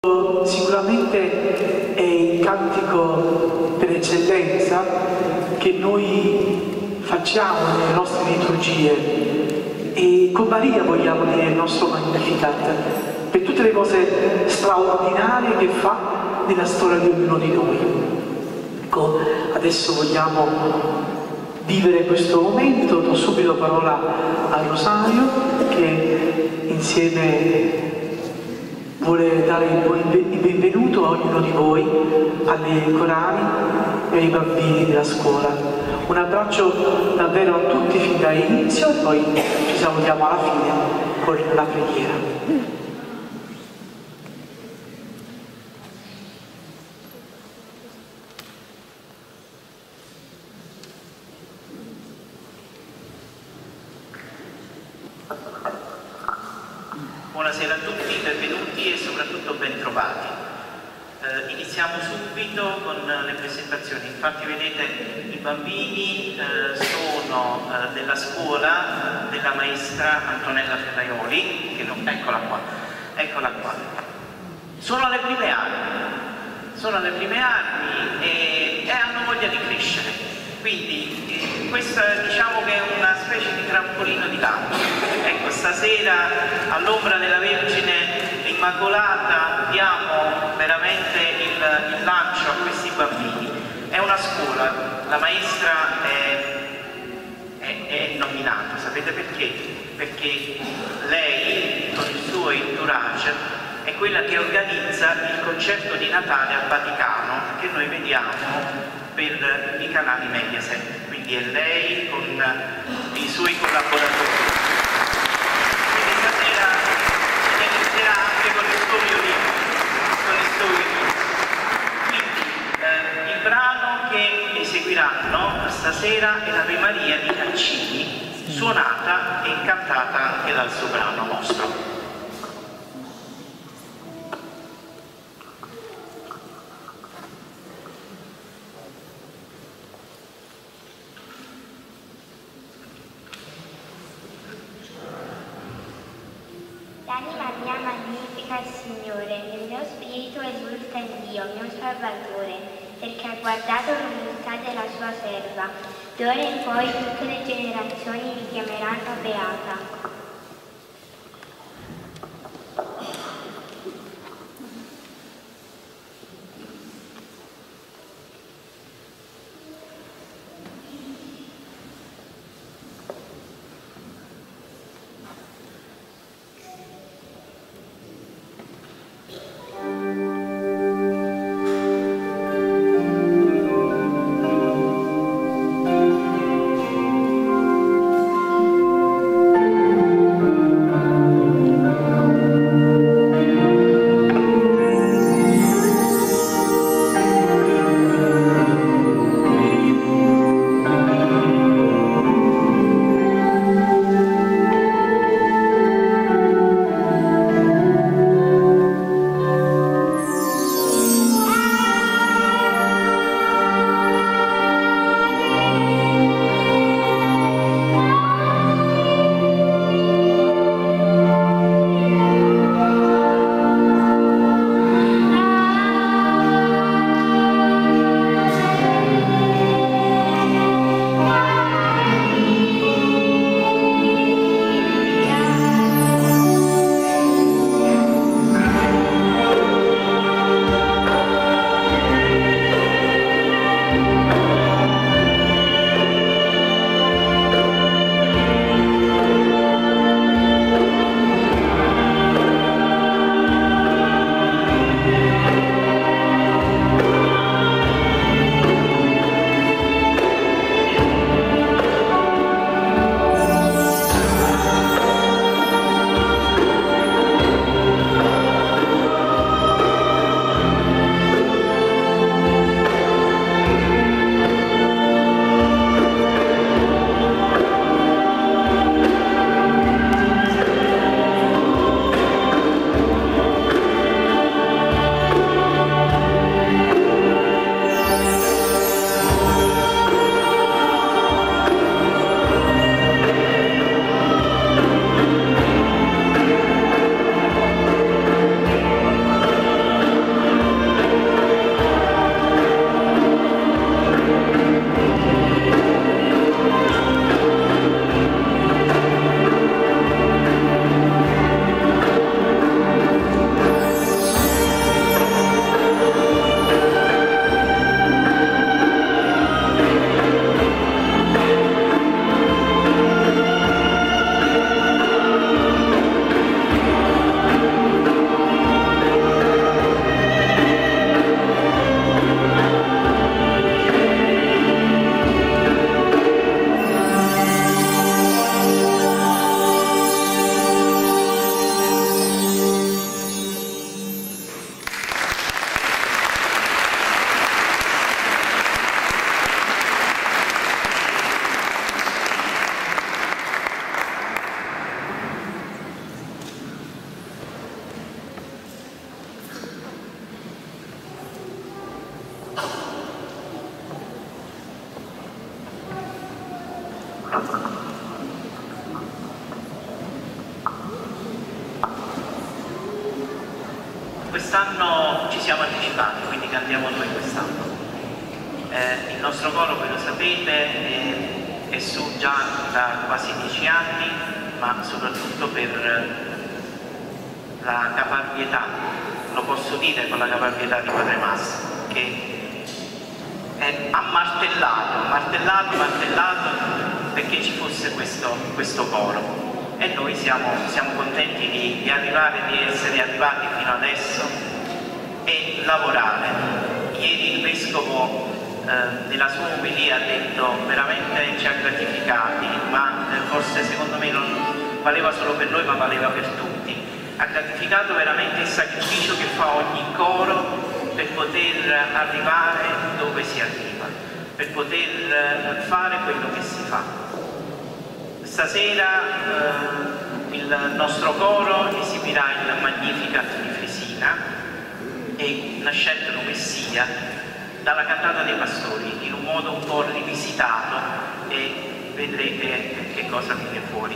Sicuramente è il cantico per eccellenza che noi facciamo nelle nostre liturgie e con Maria vogliamo dire il nostro Magnificat per tutte le cose straordinarie che fa nella storia di ognuno di noi. Ecco, adesso vogliamo vivere questo momento, do subito parola al Rosario che insieme vuole dare il benvenuto a ognuno di voi, alle corali e ai bambini della scuola. Un abbraccio davvero a tutti fin dall'inizio e poi ci salutiamo alla fine con la preghiera. Buonasera a tutti, benvenuti e soprattutto bentrovati. Iniziamo subito con le presentazioni. Infatti vedete i bambini sono della scuola della maestra Antonella Ferraioli, che non, eccola qua. Sono alle prime armi e hanno voglia di crescere. Quindi questa diciamo che è una specie di trampolino di lancio. Ecco, stasera all'ombra della Vergine Immacolata diamo veramente il lancio a questi bambini. È una scuola, la maestra è nominata, sapete perché? Perché lei con il suo entourage è quella che organizza il concerto di Natale al Vaticano che noi vediamo per i canali Mediaset, quindi è lei con i suoi collaboratori. Quindi stasera si inizierà anche con il suo violino. Quindi il brano che eseguiranno stasera è l'Ave Maria di Caccini, suonata e cantata anche dal soprano nostro. L'anima mia magnifica il Signore, il mio spirito esulta in Dio, mio Salvatore, perché ha guardato l'umiltà della sua serva. D'ora in poi tutte le generazioni mi chiameranno beata. Quest'anno ci siamo anticipati, quindi cantiamo noi quest'anno. Il nostro coro, voi lo sapete, è su già da quasi 10 anni, ma soprattutto per la caparbietà, lo posso dire con la caparbietà di Padre Massimo, che ha martellato perché ci fosse questo coro. E noi siamo contenti di arrivare, di essere arrivati fino adesso e lavorare. Ieri il Vescovo nella sua omelia ha detto veramente ci ha gratificati, ma forse secondo me non valeva solo per noi ma valeva per tutti. Ha gratificato veramente il sacrificio che fa ogni coro per poter arrivare dove si arriva, per poter fare quello che si fa. Stasera il nostro coro esibirà il Magnificat di Fresina e Nascente Messia dalla cantata dei pastori in un modo un po' rivisitato, e vedrete che cosa viene fuori.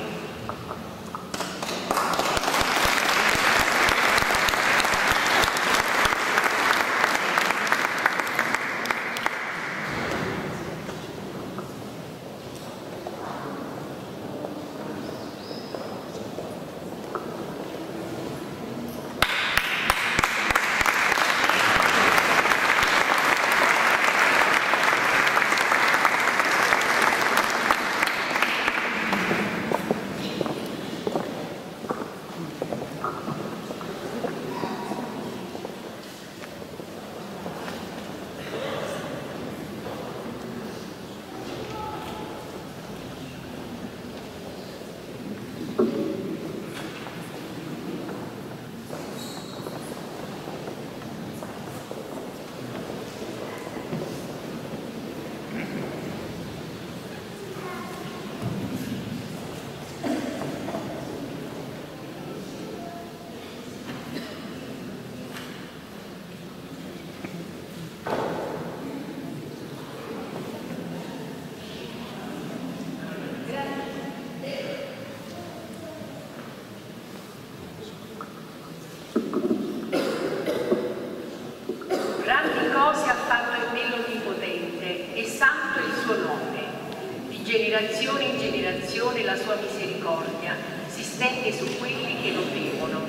Generazione in generazione la sua misericordia si stende su quelli che lo temono.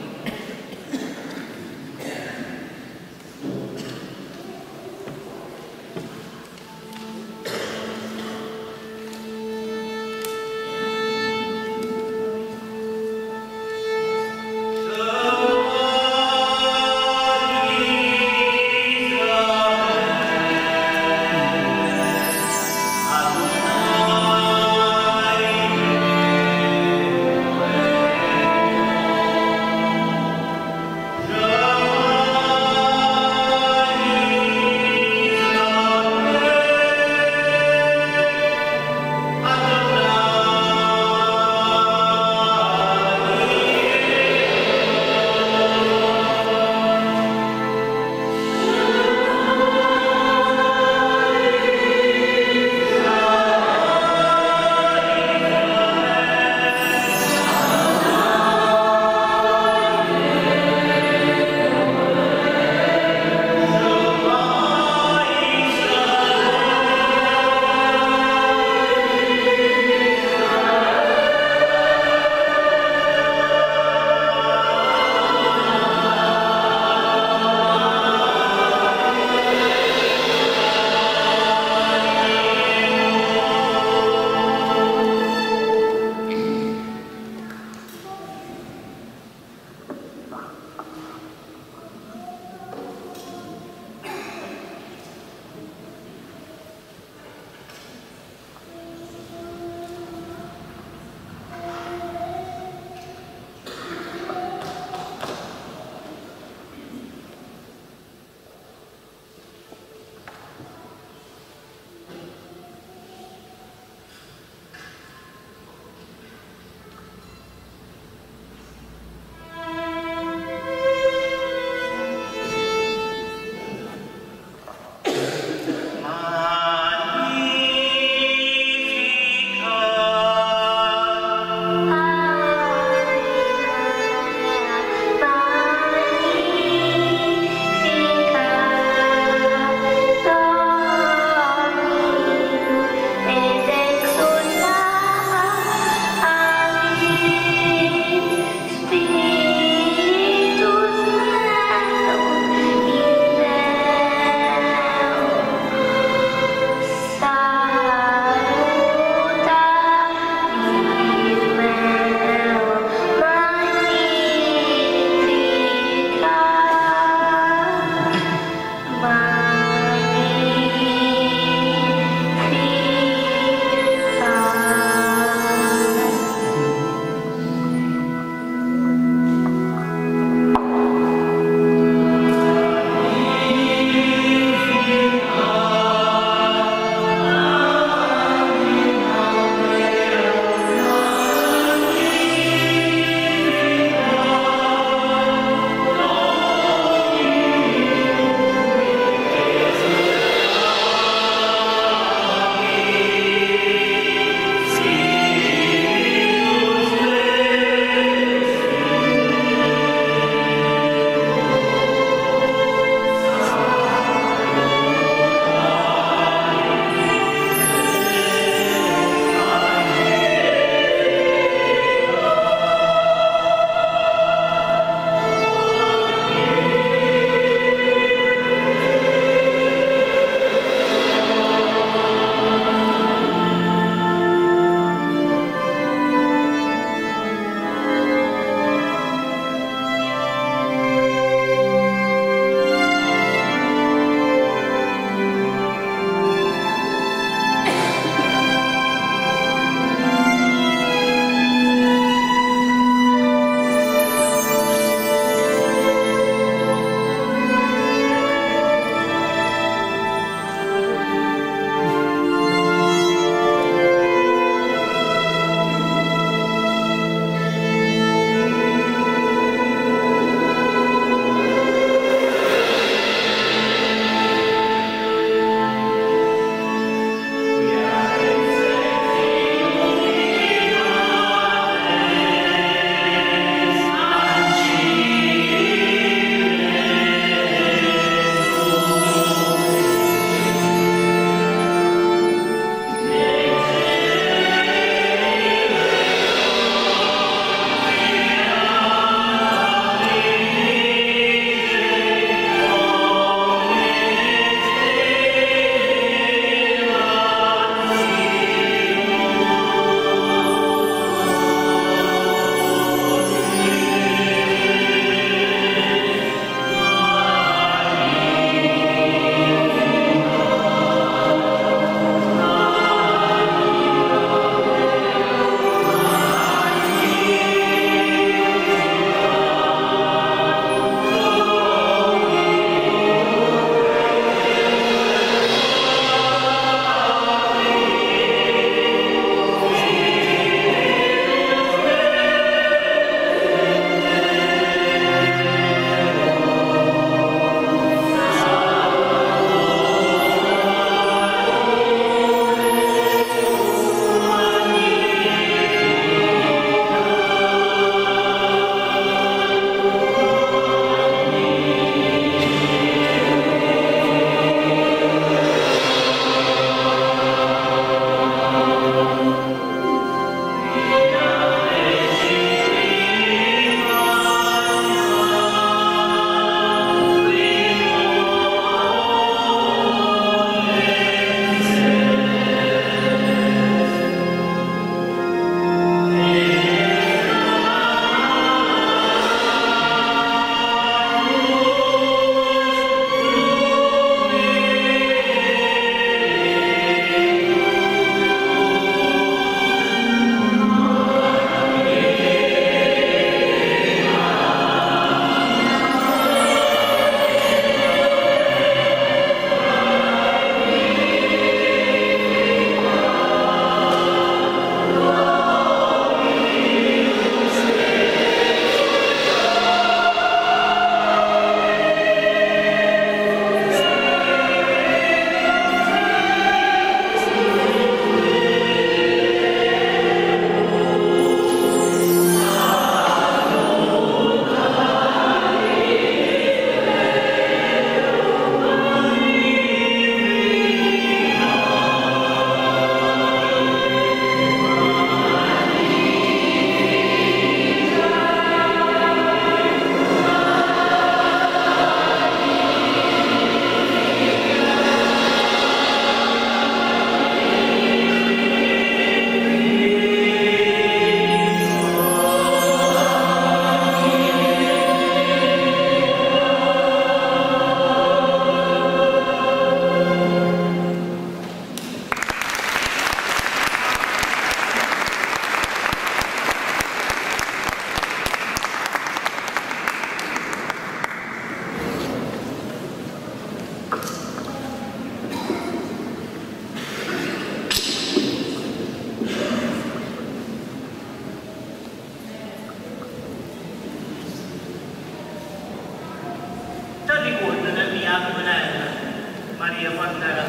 Maria quando era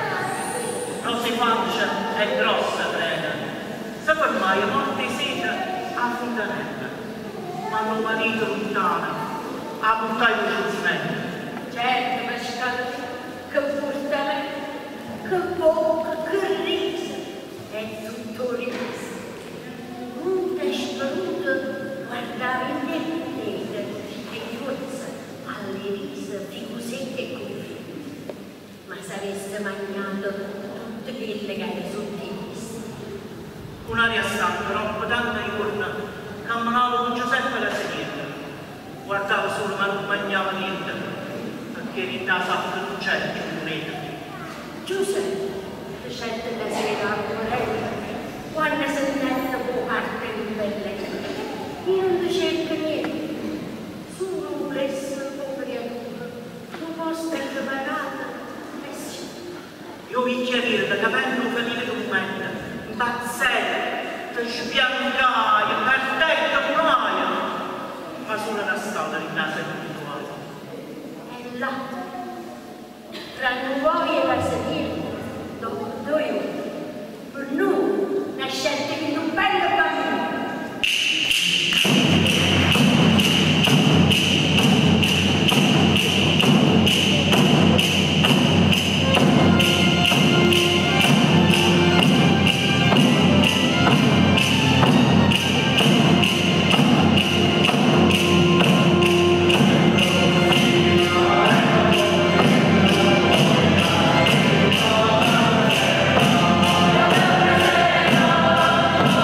Rosi pancia è grossa prega, sapete mai molte sera a fontanella, quando marito lontano a buttare il censimento. Certo, ma che portamento, che bocca, che riso, è tutto riso. Un tesperuto guardava in te e forza alle risa di cosette e cuffie. Ma se avesse mangiato tutte quelle che hai sotto i visti. Un'aria stanca, troppo tanta ricorda, camminavo con Giuseppe alla sinistra, guardavo solo ma non mangiava niente, perché in casa non c'è più moneta. Giuseppe, scelte da sera a Morella, quando si mette con parte di bellezza, io non cerco niente, solo un presso creatura, un posto preparato. Io vi chiarire da capello venire documenta, impazzete, sbiancai, perdette muraia, ma solo una strada in casa individuale. E là, tra noi e la sedile, dove io, per noi, la scelta di un bello bambino. Oh,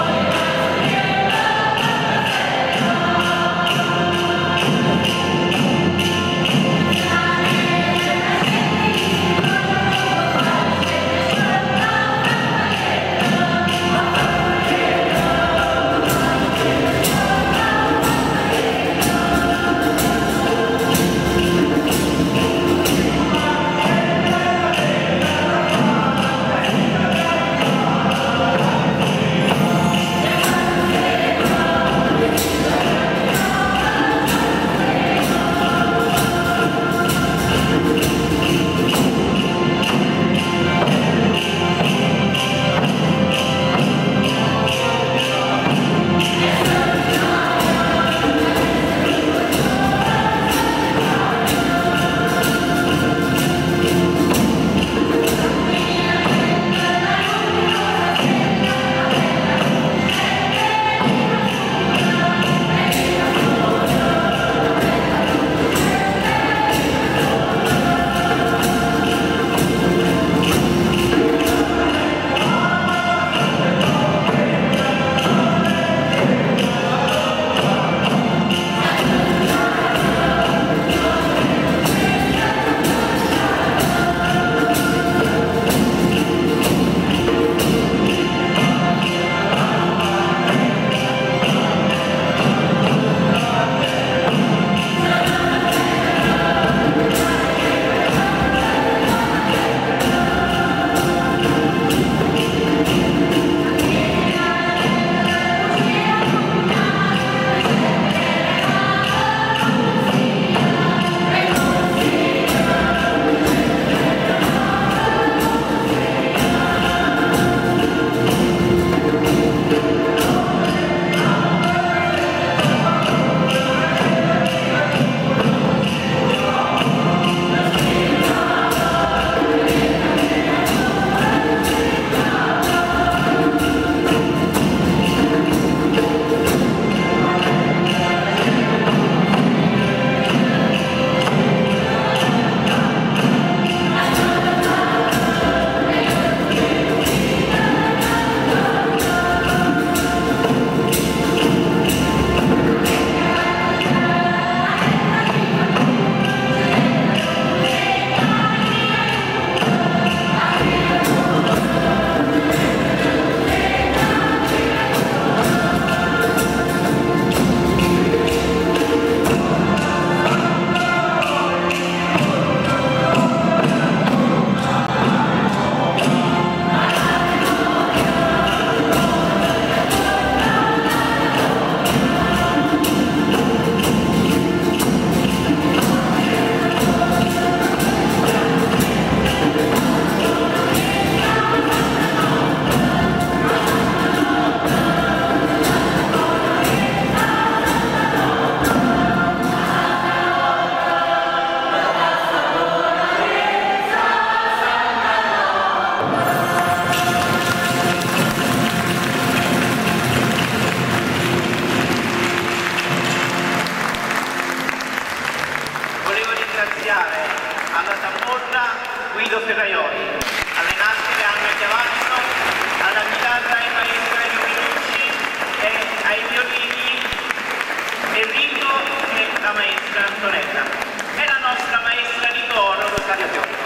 corna Guido Ferraioli, alle nastre Anna Chiavazzo, alla chitarra il maestro Enrico Minucci e ai violini Enrico e la maestra Antonella e la nostra maestra di coro Rosaria Piotto.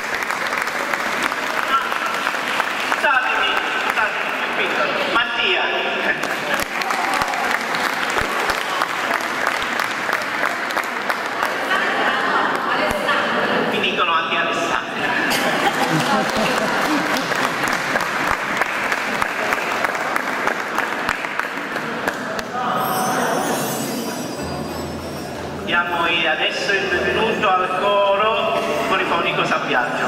Scusatemi, più piccolo, Mattia. Mi dicono anche Alessandra. Diamo adesso il benvenuto al coro polifonico San Biagio.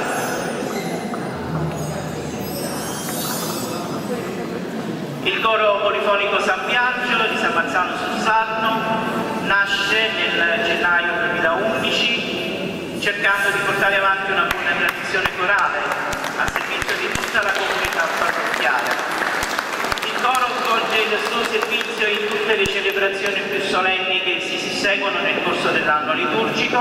Il coro polifonico San Biagio di San Marzano sul Sarno nasce nel gennaio 2011 cercando di portare avanti una buona tradizione corale a servizio di tutta la comunità parrocchiale. Il coro svolge il suo servizio in tutte le celebrazioni più solenni che si susseguono nel corso dell'anno liturgico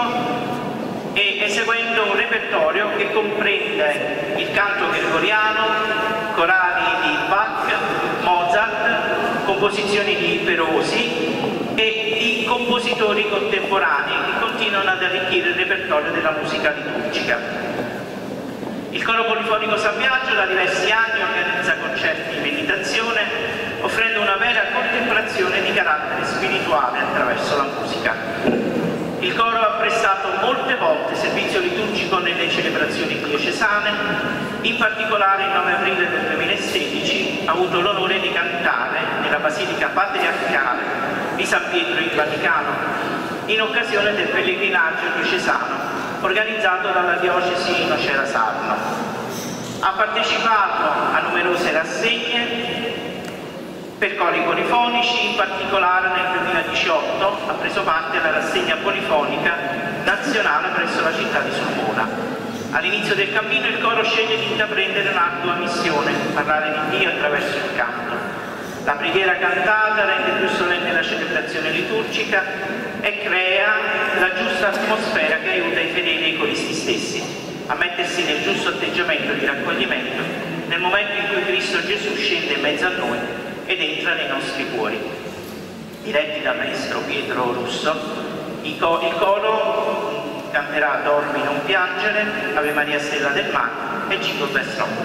e eseguendo un repertorio che comprende il canto gregoriano, corali di Bach, Mozart, composizioni di Perosi e di compositori contemporanei che continuano ad arricchire il repertorio della musica liturgica. Il coro polifonico San Biagio da diversi anni organizza concerti di meditazione, offrendo una vera contemplazione di carattere spirituale attraverso la musica. Il coro ha prestato molte volte servizio liturgico nelle celebrazioni diocesane, in particolare il 9 aprile del 2016 ha avuto l'onore di cantare nella Basilica Patriarcale di San Pietro in Vaticano, in occasione del pellegrinaggio diocesano organizzato dalla diocesi Nocera-Sarno. Ha partecipato a numerose rassegne per cori polifonici, in particolare nel 2018 ha preso parte alla rassegna polifonica nazionale presso la città di Sulmona. All'inizio del cammino il coro sceglie di intraprendere un'ardua missione, parlare di Dio attraverso il canto. La preghiera cantata rende più solenne la celebrazione liturgica e crea la giusta atmosfera che aiuta i fedeli e i coristi stessi a mettersi nel giusto atteggiamento di raccoglimento nel momento in cui Cristo Gesù scende in mezzo a noi ed entra nei nostri cuori. Diretti dal maestro Pietro Russo, il coro canterà Dormi non piangere, Ave Maria Stella del Mare e Jingle Bells Rock.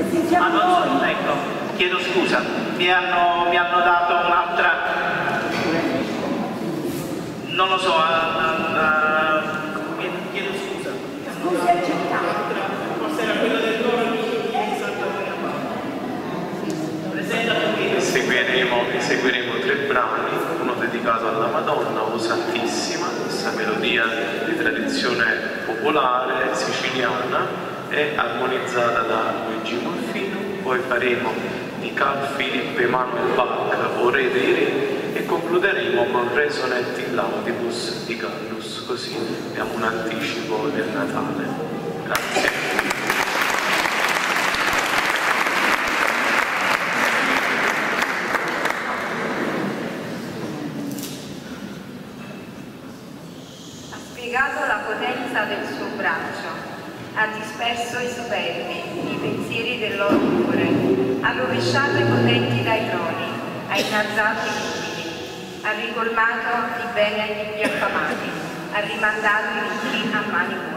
Ecco, chiedo scusa, mi hanno dato un'altra, non lo so, chiedo scusa. Scusa accettata. Forse era quello del coro di Santa Maria. Eseguiremo 3 brani, uno dedicato alla Madonna o Santissima, questa melodia di tradizione popolare siciliana e armonizzata da Luigi Molfino. Poi faremo di Carl Philipp Emanuel Bach o Re dei Re e concluderemo con Resonet in Laudibus di Gallus, così abbiamo un anticipo del Natale. Grazie. La potenza del suo braccio, ha disperso i superbi, i pensieri del loro cuore, ha rovesciato i potenti dai troni, ha innalzato i umili, ha ricolmato di bene gli affamati, ha rimandato i ricchi a mani vuote.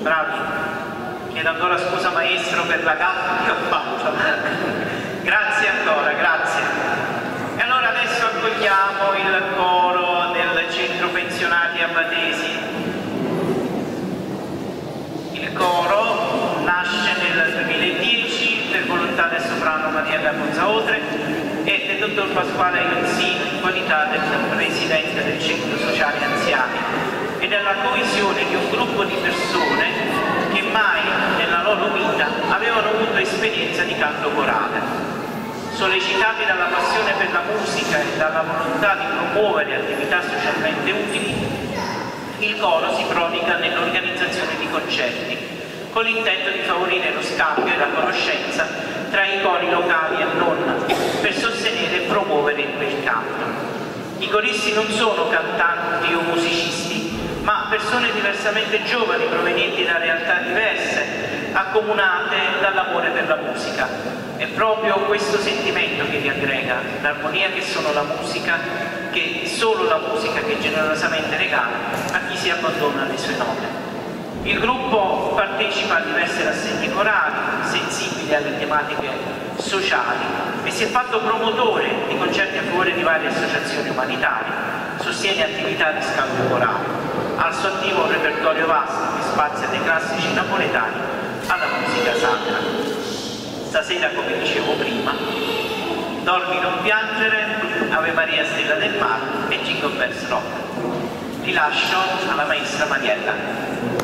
bravi. Chiedo ancora scusa maestro per la gaffa che ho fatto. Grazie ancora, grazie. E allora adesso accogliamo il coro del centro pensionati abbatesi. Il coro nasce nel 2010 per volontà del soprano Maria Capozza Oltre e del dottor Pasquale Ionzini in qualità del presidente del centro sociale anziani e della coesione di un gruppo di persone che mai nella loro vita avevano avuto esperienza di canto corale. Sollecitati dalla passione per la musica e dalla volontà di promuovere attività socialmente utili, il coro si prodiga nell'organizzazione di concerti, con l'intento di favorire lo scambio e la conoscenza tra i cori locali e non, per sostenere e promuovere il canto. I coristi non sono cantanti o musicisti, ma persone diversamente giovani provenienti da realtà diverse, accomunate dall'amore per la musica. È proprio questo sentimento che li aggrega, l'armonia che sono la musica, che solo la musica che generosamente regala a chi si abbandona alle sue note. Il gruppo partecipa a diverse rassegne corali, sensibili alle tematiche sociali e si è fatto promotore di concerti a favore di varie associazioni umanitarie, sostiene attività di scambio corale, ha al suo attivo un repertorio vasto che spazia dai classici napoletani alla musica sacra. Stasera, come dicevo prima, Dormi non piangere, Ave Maria Stella del Mar e Jingle Bells Rock. Ti lascio alla maestra Mariella.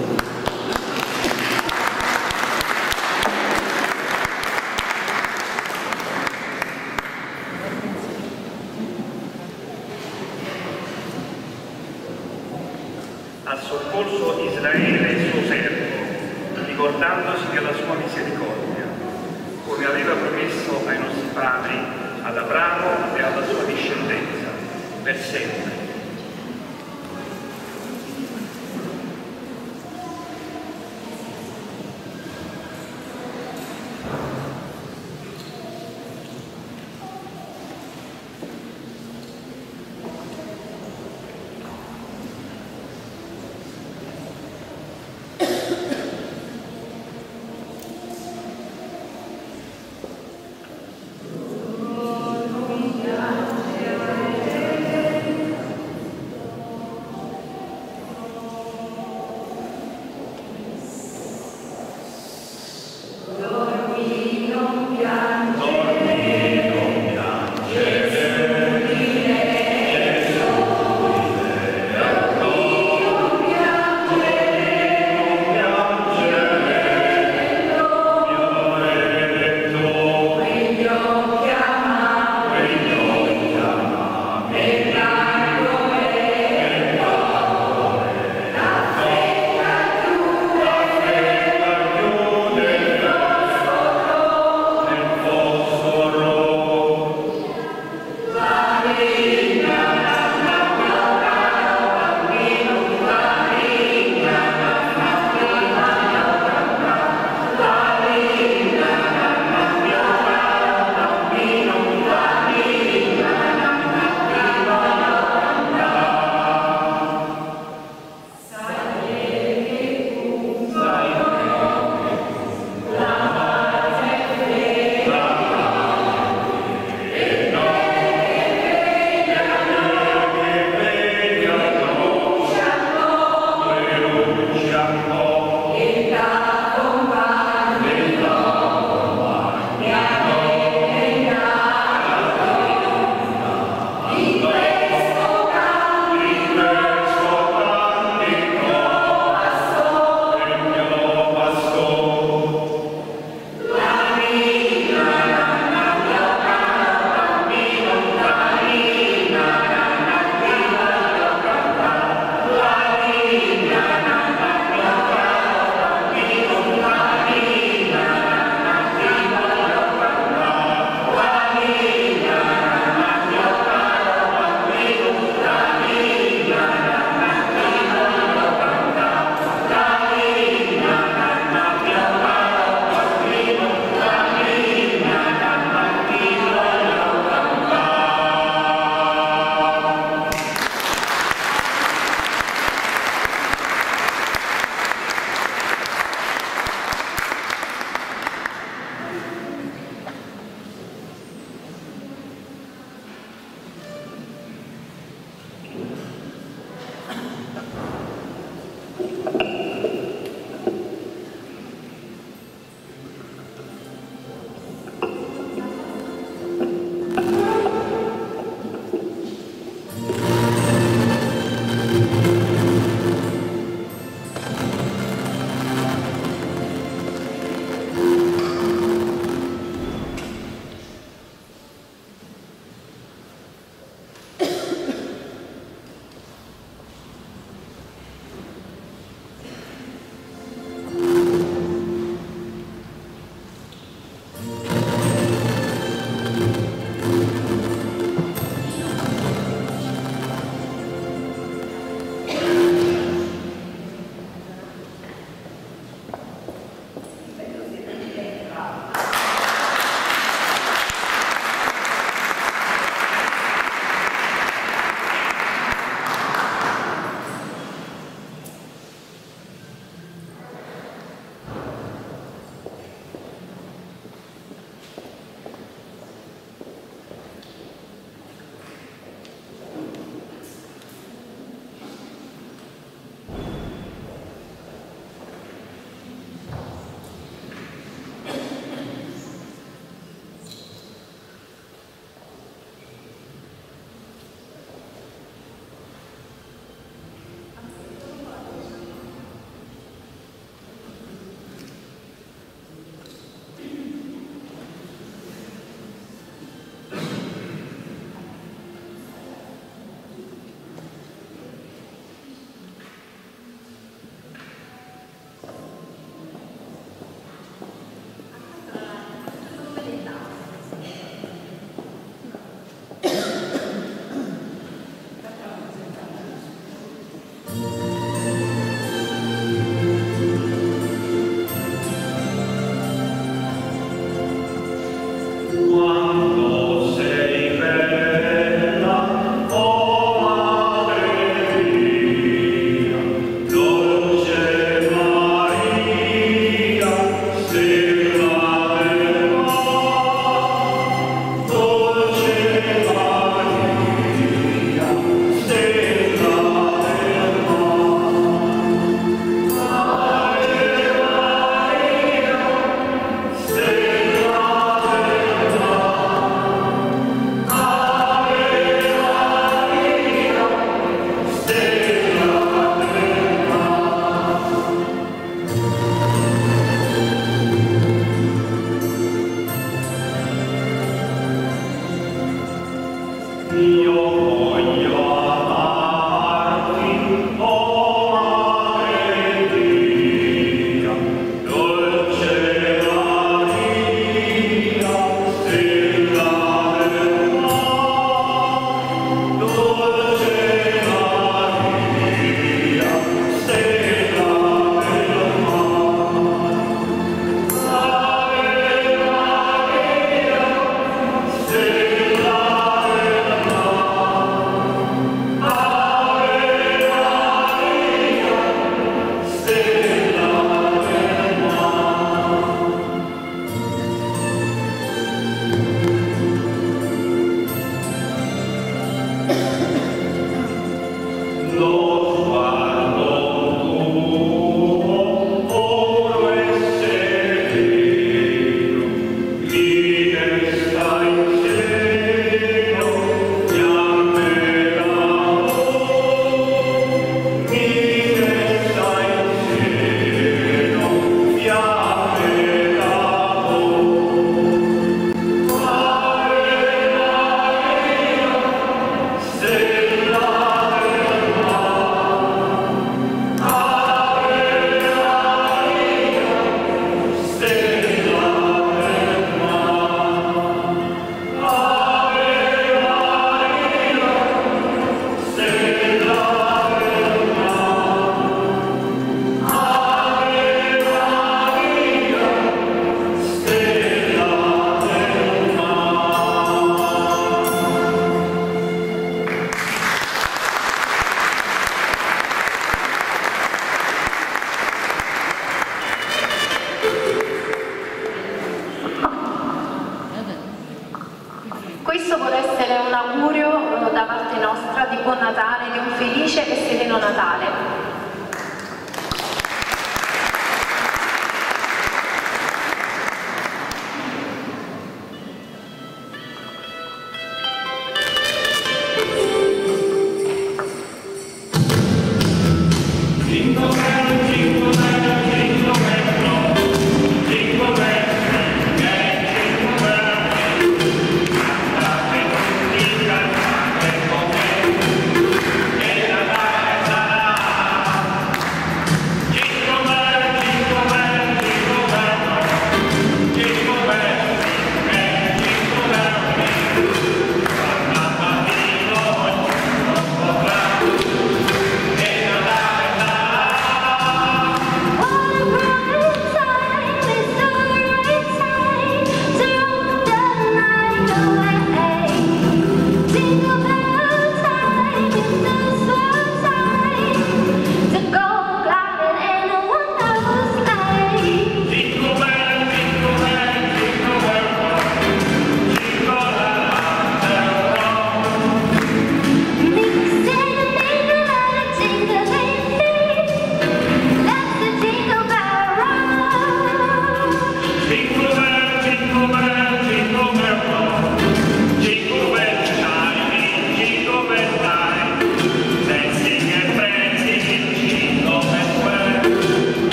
Ha soccorso Israele il suo servo, ricordandosi della sua misericordia, come aveva promesso ai nostri padri, ad Abramo e alla sua discendenza, per sempre.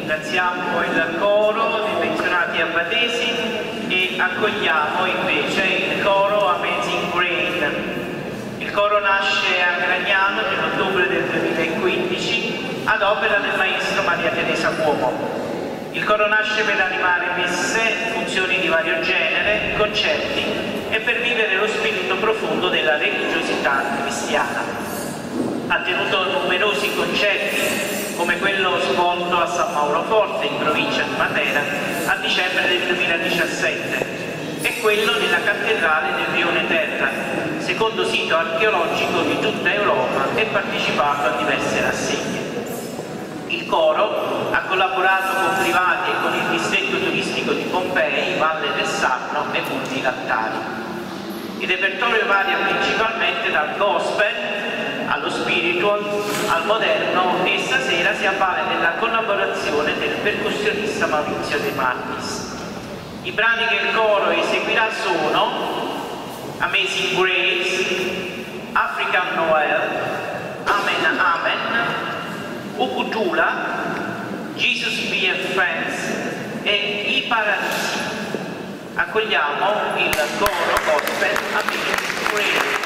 ringraziamo il coro dei pensionati abbatesi e accogliamo invece il coro Amazing Grace. Il coro nasce a Gragnano nell'ottobre del 2015 ad opera del maestro Maria Teresa Cuomo. Il coro nasce per animare messe, funzioni di vario genere, concerti e per vivere lo spirito profondo della religiosità cristiana. Ha tenuto numerosi concerti, come quello svolto a San Mauro Forte, in provincia di Matera, a dicembre del 2017, e quello nella cattedrale del Rione Terra, secondo sito archeologico di tutta Europa, e partecipato a diverse rassegne. Il coro ha collaborato con privati e con il distretto turistico di Pompei, Valle del Sarno e Monti Lattari. Il repertorio varia principalmente dal gospel allo spiritual, al moderno, e stasera si avvale della collaborazione del percussionista Maurizio De Martis. I brani che il coro eseguirà sono Amazing Grace, African Noel, Amen Amen, Ukutula, Jesus Be a Friends e I Paradisi. Accogliamo il coro gospel Amazing Grace.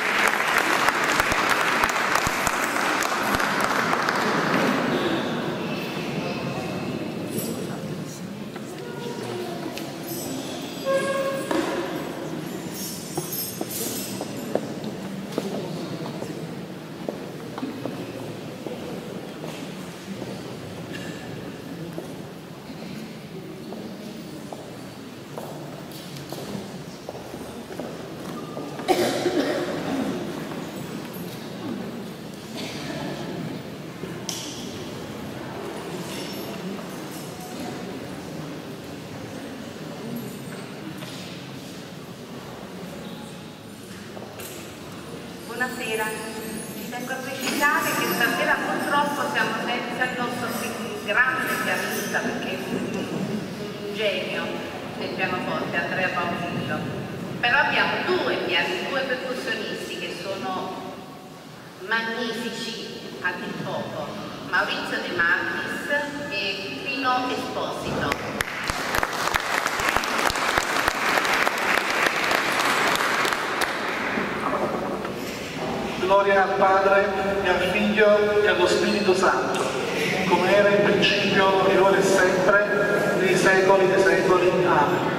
Buonasera, ci tengo a precisare che stasera purtroppo siamo senza il nostro grande pianista, perché è un genio del pianoforte, Andrea Paolillo, però abbiamo due percussionisti che sono magnifici a dir poco, Maurizio De Martis e Pino Esposito. Gloria al Padre, e al Figlio, e allo Spirito Santo, come era in principio, e ora e sempre, nei secoli dei secoli. Amen.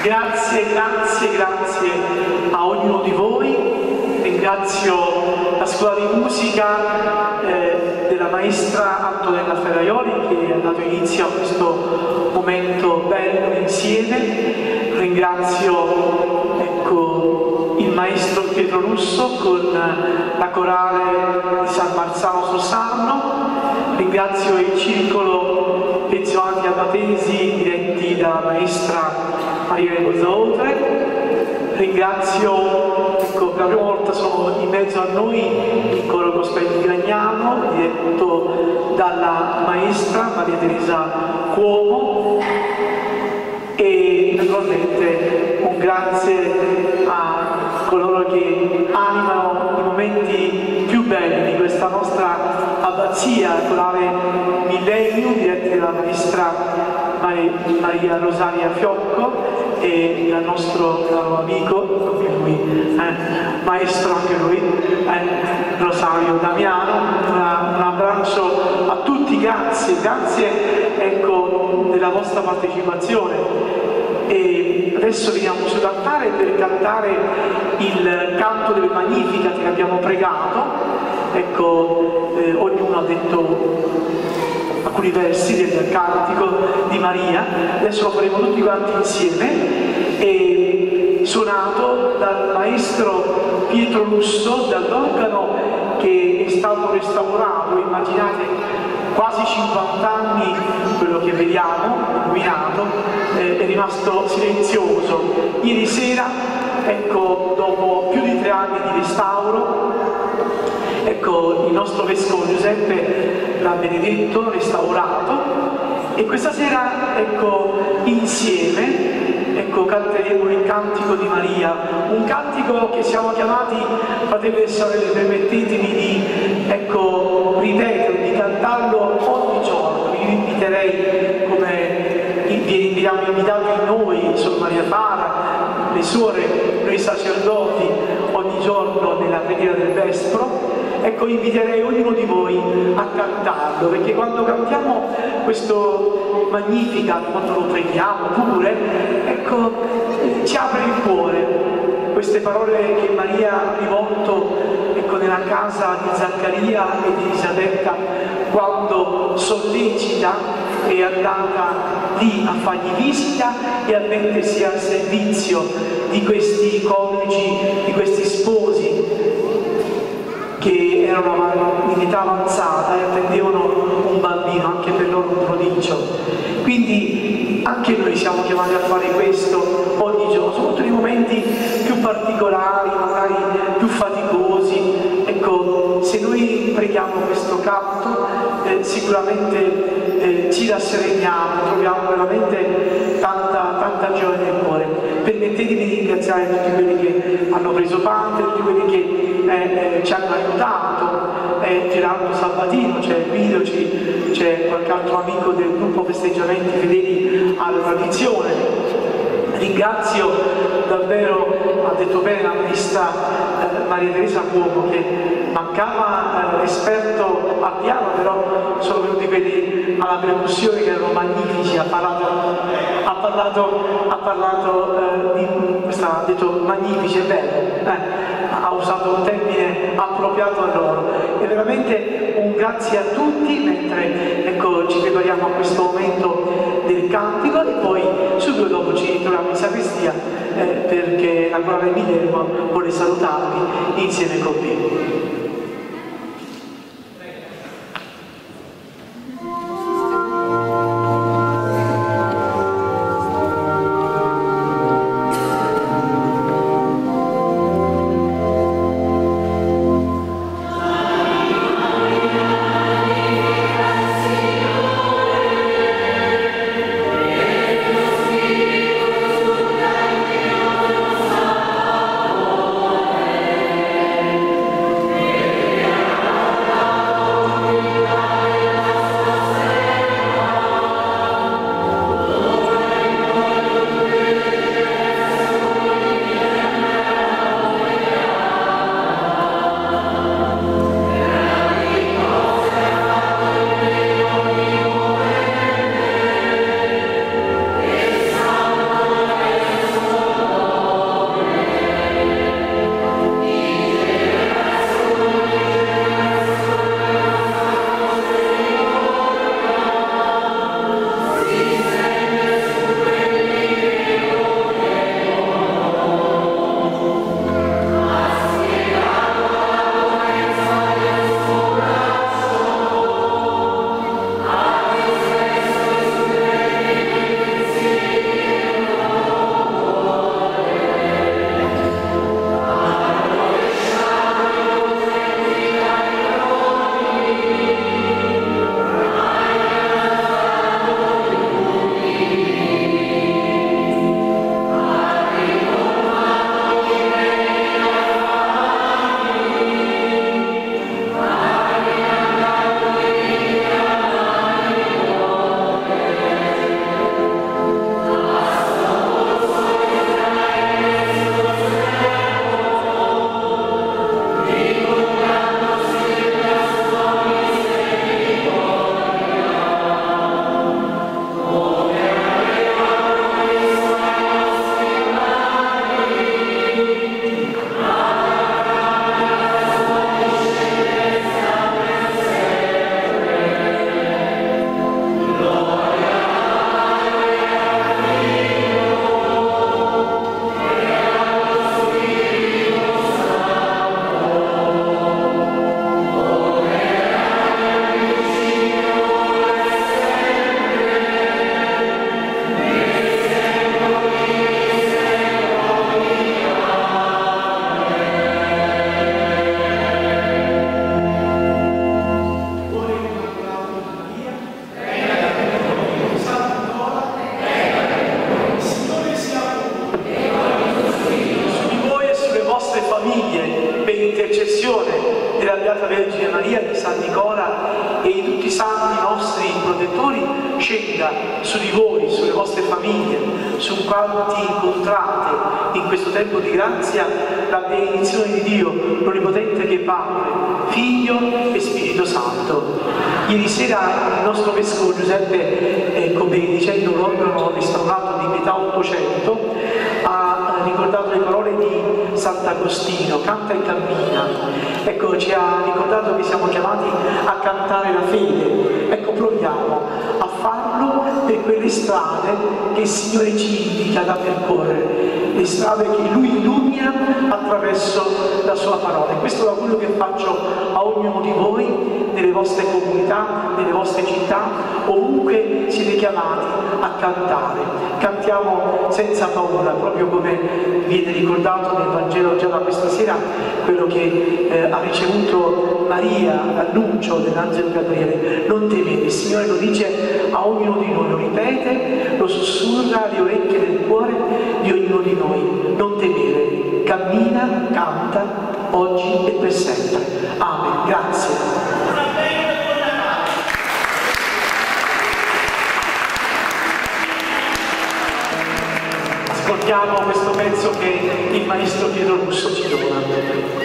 Grazie, grazie, grazie a ognuno di voi. Ringrazio la scuola di musica della maestra Antonella Ferraioli che ha dato inizio a questo momento bello insieme. Ringrazio il maestro Pietro Russo con la corale di San Marzano Sossarno. Ringrazio il circolo Pensionati Abbatesi diretti dalla maestra Maria Elena Oltre. Ringrazio, per la prima volta sono in mezzo a noi il coro Gospel di Gragnano diretto dalla maestra Maria Teresa Cuomo, e naturalmente un grazie a coloro che animano i momenti più belli di questa nostra abbazia, corale Millennium diretti dalla maestra Maria Rosaria Fiocco e dal nostro caro amico, anche lui, maestro anche lui, Rosario Damiano. Un abbraccio a tutti, grazie della vostra partecipazione. E adesso veniamo sull'altare per cantare il canto del Magnificat che abbiamo pregato. Ognuno ha detto alcuni versi del cantico di Maria, adesso lo faremo tutti quanti insieme, e suonato dal maestro Pietro Russo, dall'organo che è stato restaurato. Immaginate, quasi 50 anni quello che vediamo illuminato è rimasto silenzioso. Ieri sera, dopo più di 3 anni di restauro, il nostro vescovo Giuseppe l'ha benedetto, restaurato, e questa sera insieme canteremo il cantico di Maria, un cantico che siamo chiamati, fratelli e sorelle, permettetemi di ripetere, di cantarlo ogni giorno. Vi inviterei, come abbiamo invitato in noi Sor Maria Fara, le suore, noi sacerdoti, ogni giorno nella preghiera del Vespro. Inviterei ognuno di voi a cantarlo, perché quando cantiamo questo Magnificat, quando lo preghiamo pure, ci apre il cuore. Queste parole che Maria ha rivolto nella casa di Zaccaria e di Elisabetta, quando sollecita, è andata lì a fargli visita e a mettersi al servizio di questi coniugi, di questi sposi che erano in età avanzata e attendevano un bambino, anche per loro un prodigio. Quindi anche noi siamo chiamati a fare questo ogni giorno, soprattutto nei momenti più particolari, magari più faticosi. Se noi preghiamo questo canto sicuramente ci rassereniamo, troviamo veramente tanta gioia nel cuore. Permettetemi di ringraziare tutti quelli che hanno preso parte, tutti quelli che ci hanno aiutato, Gerardo Sabatino, c'è Guido, c'è qualche altro amico del gruppo Festeggiamenti Fedeli alla Tradizione. Ringrazio davvero, ha detto bene la maestra Maria Teresa Cuomo, che mancava l'esperto al piano, però sono venuti quelli alla percussione che erano magnifici. Ha detto magnifici, è bello, ha usato un termine appropriato a loro. E veramente un grazie a tutti, mentre ci prepariamo a questo momento del cantico, e poi subito dopo ci troviamo in sacrestia perché la corale Millennium vuole salutarvi insieme con me. Amen. su di voi, sulle vostre famiglie, su quanti incontrate in questo tempo di grazia la benedizione di Dio Onnipotente che è Padre, Figlio e Spirito Santo. Ieri sera il nostro Vescovo Giuseppe, benedicendo l'organo restaurato di metà 800, ha ricordato le parole di Sant'Agostino, canta e cammina. Ecco, ci ha ricordato che siamo chiamati a cantare la fede. Ecco, proviamo a farlo per quelle strade che il Signore ci indica da percorrere, le strade che Lui illumina attraverso la Sua parola. E questo è quello che faccio a ognuno di voi, nelle vostre comunità, nelle vostre città, ovunque siete chiamati a cantare. Cantiamo senza paura, proprio come viene ricordato nel Vangelo già da questa sera, quello che ha ricevuto Maria, l'annuncio dell'angelo Gabriele. Non temete, il Signore lo dice a ognuno di noi, lo ripete, lo sussurra alle orecchie del cuore di ognuno di noi. Non temere, cammina, canta, oggi e per sempre. Amen. Grazie. Ascoltiamo questo pezzo che il maestro Pietro Russo ci dona.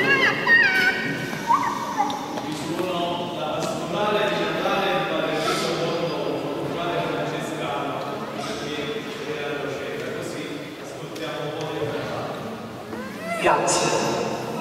Grazie.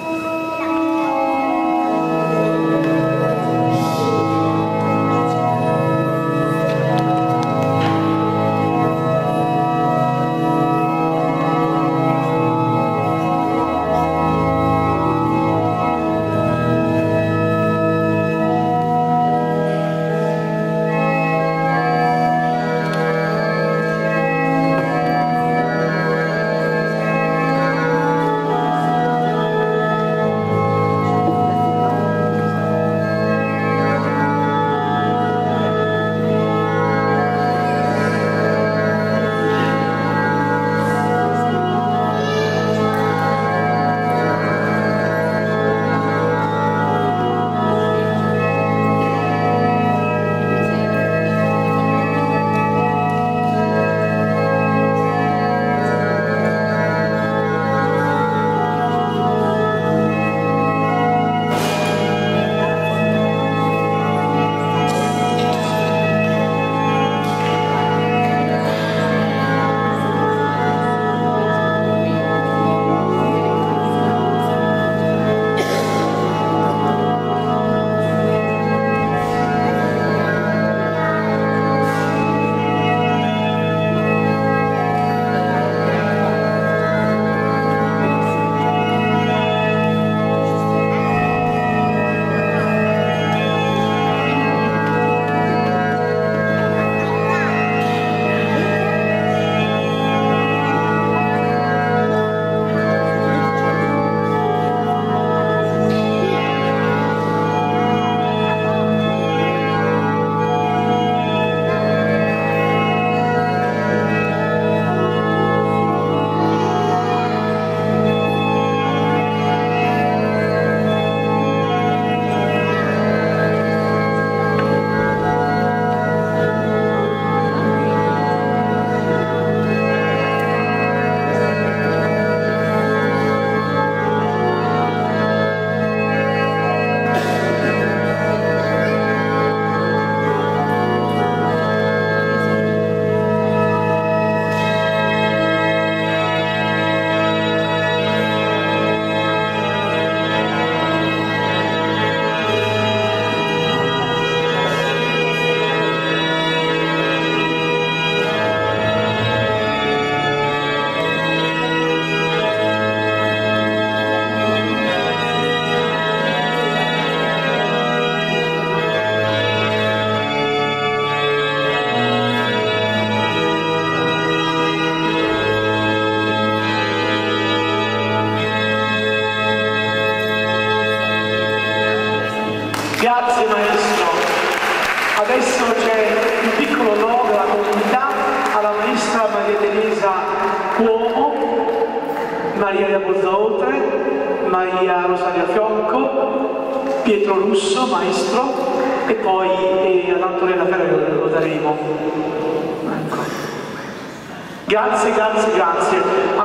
Grazie maestro. Adesso c'è un piccolo no della comunità alla maestra Maria Teresa Cuomo, Maria Leopolda Oltre, Maria Rosaria Fiocco, Pietro Russo, maestro, e poi ad Antonella Ferrero lo daremo. Ecco. Grazie, grazie, grazie.